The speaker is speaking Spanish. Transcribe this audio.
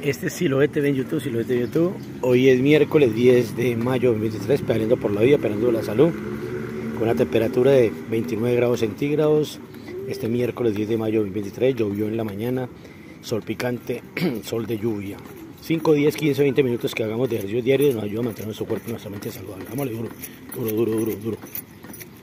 Este es Siloé TV en YouTube, Siloé TV en YouTube. Hoy es miércoles 10 de mayo de 2023, pedaleando por la vida, pedaleando la salud, con una temperatura de 29 grados centígrados. Este miércoles 10 de mayo de 2023, llovió en la mañana, sol picante, sol de lluvia. 5, 10, 15, 20 minutos que hagamos de ejercicio diario nos ayuda a mantener nuestro cuerpo y nuestra mente saludable. Vámonos duro, duro, duro, duro, duro.